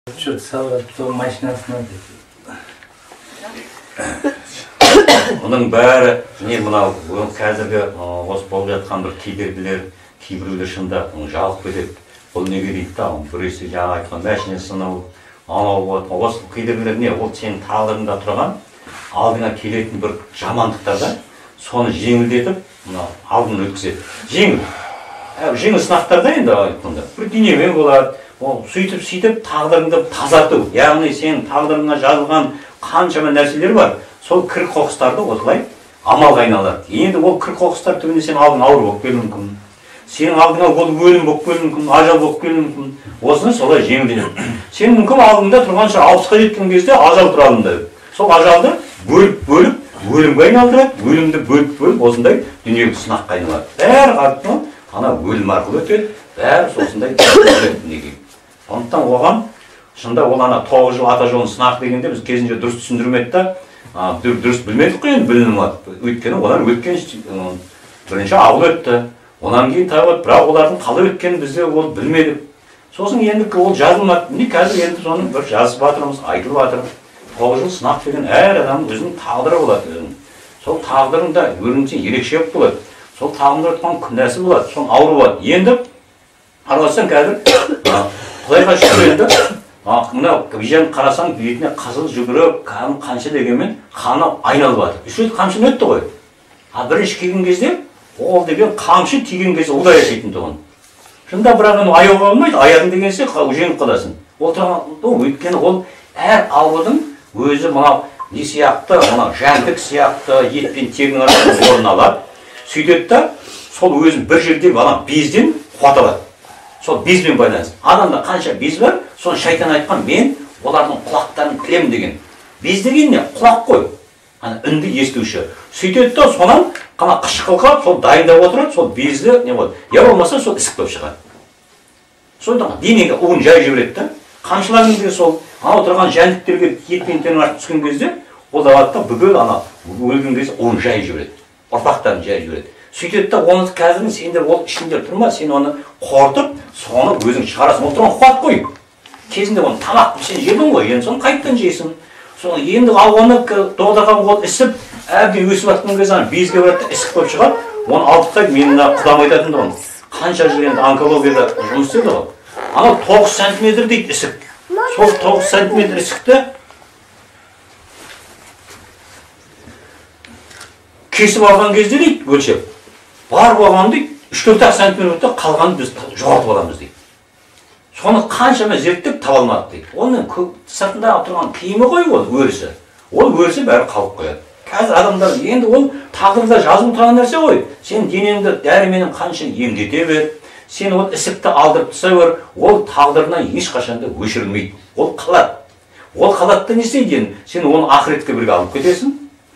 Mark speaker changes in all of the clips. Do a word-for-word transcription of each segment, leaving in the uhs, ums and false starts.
Speaker 1: Что-то салат машинасына дейді.
Speaker 2: Оның бәрі не мынау қазіргі осы болып жатқан бір кедергілер, кейбіреулер шында жалып кетеді. Бұл неге дейді да, біресе жаңа айтқан машина сынау, анау болады. Осы кедергілер не? Ол сенің тағдырыңда тұрған алдыңа келетін бір жамандықтарда соны жеңілдетіп, мына алдын өткізеді. Жеңіл. Жеңіл сынақтарда енді айтқанда бір дүниемен болады. Ол сөйтіп сөйтіп тағдырыңды тазарту. Яғни сенің тағдырыңа жазылған қаншама нәрселер бар. Сол кір қоқыстарды осылай амалға айналады. Енді ол кір қоқыстар түбінде сен алдың ауыр болып келуі мүмкін. Сенің алдыңа ол өлім болып келуі мүмкін, ажал болып келуі мүмкін. Осыны солай жеңілдетеді. Сен мүмкін алдыңда тұрған шығар алпысқа жеткен кезде ажал тұр алдыңда. Сол ажалды бөліп-бөліп өлімге айналдырады, өлімді бөліп-бөліп осындай дүниелік сынаққа айналады. Бәрі артынан ана өлім арқылы өтеді. Бәрі осындай неге. Сондықтан оған шында ол ана тоғыз жыл ата жолын сынақ дегенде біз кезінде дұрыс түсіндірмеді да, дұрыс білмедік қой енді білім алды. Өйткені олар өткен бірінші ауыл өтті. Онан кейін тағы бірақ олардың қалай өткенін бізде ол білмедік. Сосын енді ол жазылмады. Міне қазір енді соны бір жазып жатырмыз, айтылып жатыр. тоғыз жыл сынақ деген әр адамның өзінің тағдыры болады. Сол тағдырында өзінше ерекше болады. Сол тағдырда тұрған күнәсі болады, сол ауыр болады. Енді араласаң қазір Құдайға шүкір енді, мына вижен қарасаң бетіне қызыл жүгіріп, қанша дегенмен қаны айналып жатыр. Үш рет қамшыны өтті ғой. А бірінші келген кезде, ол деген қамшы тиген кезде ұлдай жасайтын тұғын. Шында бірақ оны аяуға болмайды, аяғын дегенсе жеңіп қаласың. Ол тұрған, өйткені ол әр аурудың өзі мынау не сияқты, мынау жәндік сияқты, ет пен терінің арасында орын алады. Сөйтеді да, сол өзін бір жерде ана безден қуат алады. Сол безбен байланысты. Адамда қанша без бар, соны шайтан айтқан, мен олардың құлақтарын тілемін деген. Без деген не? Құлақ қой. Ана үнді естуші. Сөйтеді да, сонан қана қышқылға сол дайындап отырады, сол безді не болады. Я болмаса сол ісік болып шығады. Сонда денеге уын жай жібереді да. Қамшылардың де сол ана отырған жәндіктерге ет пен терінің артып түскен кезде, ол да алады да бүкіл ана өлген кезде уын жай жібереді. Ұрпақтарын жай жібереді. Сөйтеді да, оны қазір сендер ол ішінде тұрма, сен оны қорытып, соны өзің шығарасың. Ол тұрған қуат қой. Кезінде оны тамақ сен жедің ғой, енді соны қайттан жейсің. Соны енді ал оны доғдырған ол ісіп, әбден өсіп жатқан кезде безге барады да ісік болып шығады. Оны алып тастайды, мен құдам айтатын да оны. Қанша жыл енді онкологияда жұмыс істеді ғой. Анау тоғыз сантиметр дейді ісік. Сол тоғыз сантиметр ісікті кесіп алған кезде дейді, өлшеп. Бар болған дейді, үш төрт сантиметр өтті, қалғанын біз жоғалтып аламыз дейді. Соны қаншама зерттеп таба алмадық дейді. Оның сыртында тұрған киімі ғой ол өрісі. Ол өрісі бәрі қалып қояды. Қазір адамдар енді ол тағдырда жазылып тұрған нәрсе ғой. Сен денеңді дәріменен қанша емдете бер, сен ол ісікті алдырып тастай бер, ол тағдырынан ешқашанда өшірілмейді. Ол қалады. Ол қалады да не істейді? Сен оны ақыретке бірге алып кетесің.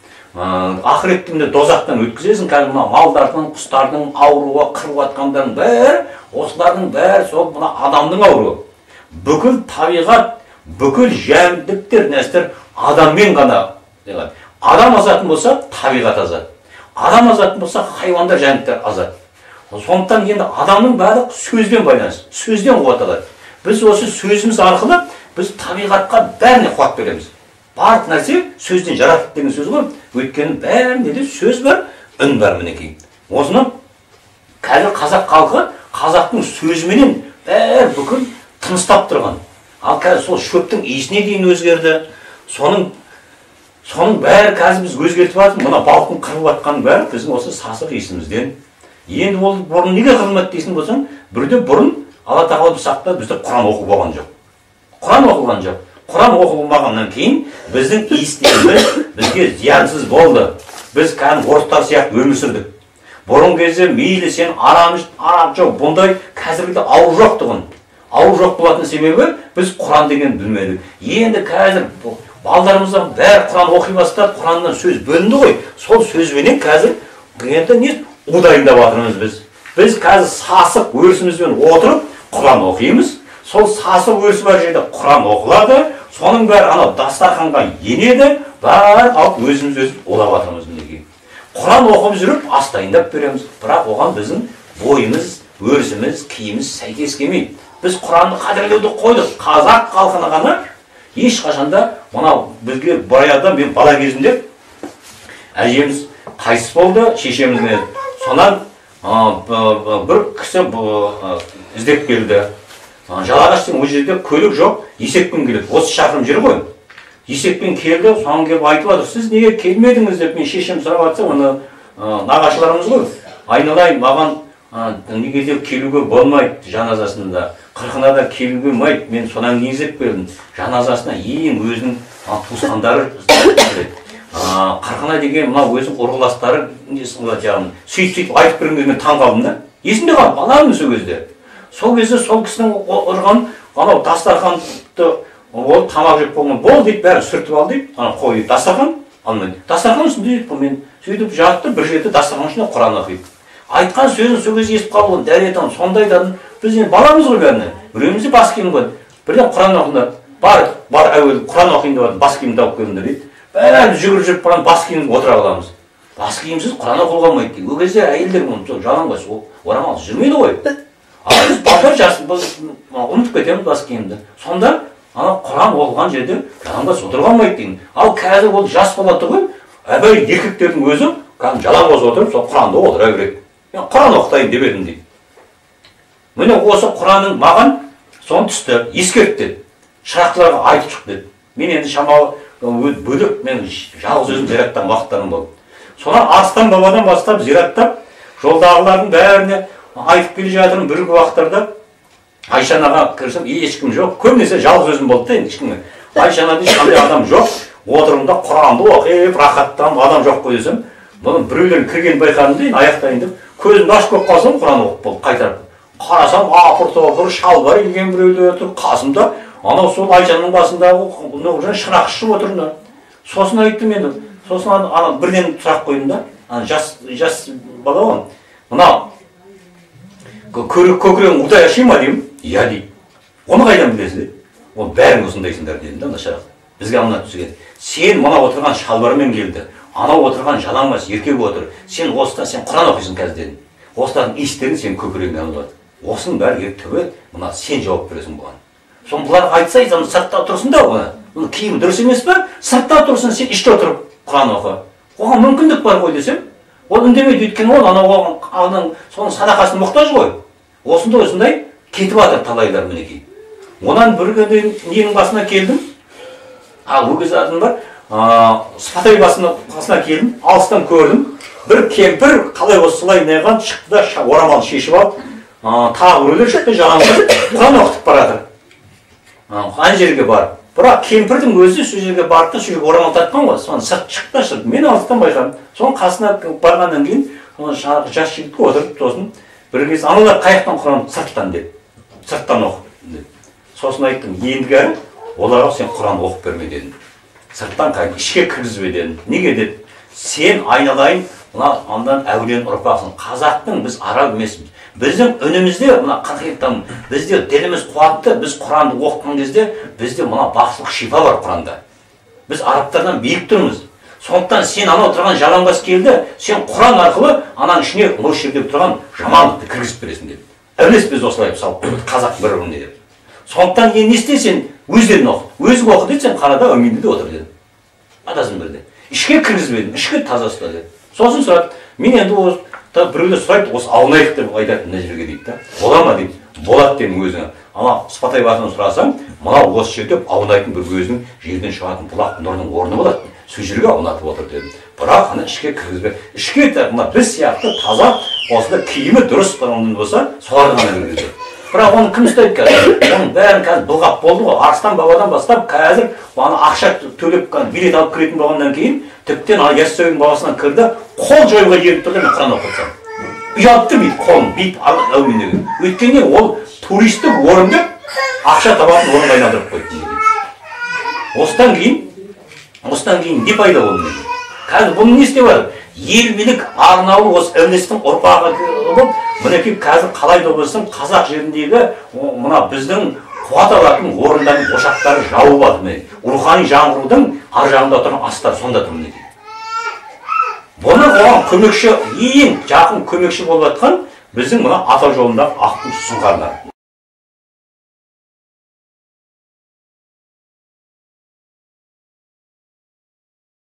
Speaker 2: Ақыреттіңді дозақтан өткізесің. Қазір мына малдардың, құстардың ауруға қырып атқандардың бәрі, осылардың бәрі сол мына адамның ауруы. Бүкіл табиғат, бүкіл жәндіктер, нәрселер адаммен ғана. Адам азатын болса, табиғат азат. Адам азатын болса, хайуандар, жәндіктер азат. Сондықтан енді адамның бәрі сөзбен байланысты, сөзден қуат алады. Біз осы сөзіміз арқылы біз табиғатқа бәріне қуат береміз. Барлық нәрсе сөзден жаратылды деген сөз ғой. Өйткені бәрінде де сөз бар, үн бар мінекей. Осыны қазір қазақ халқы қазақтың сөзіменен бәрі бүкіл тыныстап тұрған. Ал қазір сол шөптің иісіне дейін өзгерді. Соның соның бәрі қазір біз өзгертіп жатырмыз. Мына балықтың қырылып жатқанның бәрі біздің осы сасық иісімізден. Енді ол бұрын неге қырылмады дейсің болсаң, бірде бұрын Алла тағала бізді сақтады, бізде Құран оқу болған жоқ. Құран оқылған жоқ. Құран оқылмағаннан кейін біздің иістеріміз бізге зиянсыз болды. Біз кәдімгі орыстар сияқты өмір сүрдік. Бұрын кезде мейлі сен арам арам жоқ, бұндай қазіргіде ауыр жоқ тұғын. Ауыр жоқ болатын себебі біз Құран деген білмедік. Енді қазір балдарымыздан бәрі Құран оқи бастады, Құраннан сөз бөлінді ғой. Сол сөзбенен қазір енді не удайындап жатырмыз біз. Біз қазір сасық өрісімізбен отырып Құран оқимыз. Сол сасық өрісі бар жерде Құран оқылады. Соның бәрі анау дастарханға енеді, бәрі алып өзіміз өзіміз олап жатырмыз мінекей. Құран оқып жүріп ас дайындап береміз. Бірақ оған біздің бойымыз, өрісіміз, киіміз сәйкес келмейді. біз Құранды қадірлеуді қойдық. Қазақ халқына ғана ешқашанда мынау бізге баяғыда мен бала кезімде әжеміз қайтыс болды, шешемізге. Сонан бір кісі іздеп келді. Жалағаш деген ол жерде көлік жоқ, есекпен келеді. отыз шақырым жер ғой. Есекпен келді, соған келіп айтып жатыр, сіз неге келмедіңіз деп мен шешем сұрап жатса, оны нағашыларымыз ғой. Айналайын, маған неге де келуге болмайды жаназасында. Қырқына да келуге болмайды. Мен содан кейін іздеп келдім. Жаназасына ең өзінің туысқандары келеді. Қырқына деген мына өзінің ұрғыластары жағын сөйтіп-сөйтіп айтып берген кезде мен таң қалдым да. Есімде қалды, баламын сол кезде. Сол кезде сол кісінің ұрған анау дастарханды ол тамақ жеп болған бол дейді, бәрі сүртіп ал дейді, ана қойып дастархан алмайды. Дастархан үстінде мен сөйтіп жатты, бір жерде дастархан үстінде Құран оқиды. Айтқан сөзін сол кезде естіп қалған дәретан сондайдан біз енді баламыз ғой бәріне. Біреумізде бас киім ғой. Бірден Құран оқыңдар. Бар, бар әуелі Құран оқиын деп бас киімді алып келіңдер дейді. Бәрі жүгіріп жүріп барған бас киімді отыра аламыз. Бас киімсіз Құран оқуға болмайды дейді. Ол кезде әйелдер оны жалаңбас, орамал жүрмейді ғой. Ал біз балдар жас, біз ұмытып кетеміз бас киімді. Сонда ана Құран оқылған жерде жалаңбас отыруға болмайды деген. Ал қазір ол жас бала тұғын, әбәй еркектердің өзі кәдімгі жалаңбас отырып, сол Құранды отыра береді. Мен Құран оқытайын деп едім дейді. Міне осы Құранның маған соны түсті, ескертті. Шырақтыларға айтып шық деді. Мен енді шамалы бөлек, мен жалғыз өзім зираттан уақыттарым болды. Сонан Арыстан бабадан бастап зираттап, жолдағылардың бәріне айтып келе жатырмын. Бір уақыттарда Айшанаға кірсем, ешкім жоқ. Көбінесе жалғыз өзім болды да, енді ешкім. Айшанада ешқандай адам жоқ. Отырымда Құранды оқып, рахаттанып, адам жоқ қой десем, бұның біреулердің кіргенін байқадым дейін, аяқтайын деп, көзімді ашып көп қалсам, Құран оқып болды, қайтарып. Қарасам, апыр-топыр, шалбар киген біреулер отыр, қасымда, анау сол Айшаның басындағы шырақ ішіп отырды. Сосын айттым енді, сосын ана бірден сұрақ қойдым да, жас жас бала ғой. Мына көкірегің удай аши ма деймін? Иә дейді. Оны қайдан білесіз дейді? Ол бәрің осындайсыңдар дедім да, мына шырақ. Бізге ана түсіген. Сен мына отырған шалбармен келді. Анау отырған жалаңбас еркек отыр. Сен осыдан сен Құран оқисың қазір дедім. Осылардың иістерін сен көкірегіңе алып алады. Осының бәрі түбі, мына сен жауап бересің бұған. Соны бұлар айтса, сыртта тұрсын да оны. Бұның киімі дұрыс емес пе? Сыртта тұрсын, сен іште отырып Құран оқы. Оған мүмкіндік бар ғой десем, ол үндемейді, өйткені ол анау оған соның садақасына мұқтаж ғой. Осындай осындай кетіп жатыр талайлар мінекей. Онан бір күні ненің басына келдім. Ал ол кезде атым бар. Сыпатай басына келдім, алыстан көрдім. Бір кемпір қалай осылай неған шықты да орамал шешіп алып, тағы біреулер шықты жалаңбас Құран оқытып барады. Ана жерге барып. Бірақ кемпірдің өзі сол жерге барып та сол жерге орамал тартқан ғой. Соны сырт шықты шықты. Мен алыстан байқадым. Соның қасына барғаннан кейін жас жігітке отырып, сосын бір кез аналар қаяқтан Құран сырттан деп. Сырттан оқып деп. Сосын айттым, ендігі оларға сен Құран оқып берме дедім. Сырттан қайын, ішке кіргізбе дедім. Неге деді? Сен айналайын, мына андан әулиен ұрпақсың. Қазақтың біз араб емеспіз. Біздің үнімізде, мына қырғиттан, бізде діліміз қуатты, біз Құранды оқытқан кезде, бізде мына бақсылық шифа бар Құранда. Біз арабтардан биік тұрмыз. Сондықтан сен анау тұрған жалаңбас келді, сен Құран арқылы ананың ішіне осы жерде тұрған жамандықты кіргізіп бересің деді. Әулес біз осылай салып қойдық, қазақ бір біріне деп. Сондықтан енді не істейсің, өздерін оқы. Өзің оқы деді, сен қарада өмейді де отыр деді. Атасын бірде. Ішке кіргізбедім, ішке таза ұста деді. Сосын сұрады, мен енді осы біреулер сұрайды, осы аунайық деп айтатын мына жерге дейді да. Бола ма дейді. Болады дедім өзіңе. Ана Сыпатай басынан сұрасам, мынау осы жерде аунайтын бір өзінің жерден шығатын бұлақ нұрының орны болады. Сол жерге аунатып отыр дедім. Бірақ ана ішке кіргізбе. Ішке мына біз сияқты таза, осында киімі дұрыс болса, соларды ғана кіргізді. Бірақ оны кім ұстайды қазір? Оның бәрін қазір бұлғап болды ғой. Арыстан бабадан бастап қазір ана ақша төлеп билет алып кіретін болғаннан кейін, тіптен Яссауидің бабасынан кірді, қол жоюға еріп тұрды, мен Құран оқытсам. Ұялып тұр бүйтіп қолын, бүйтіп әулиендегі. Өйткені ол туристік орын деп ақша табатын орынға айналдырып қойды. Осыдан кейін, осыдан кейін не пайда болды? Қазір бұны не істеп жатыр? Ел билік арнаулы осы әулестің ұрпағы болып, мінекей қазір қалай да болсын қазақ жеріндегі мына біздің қуат алатын орындардың ошақтары жауып жатыр. Рухани жаңғырудың ар жағында тұрған астар сонда тұр мінекей. Бұны оған көмекші, ең жақын көмекші болып жатқан біздің мына ата жолындағы аққу сұңқарлар.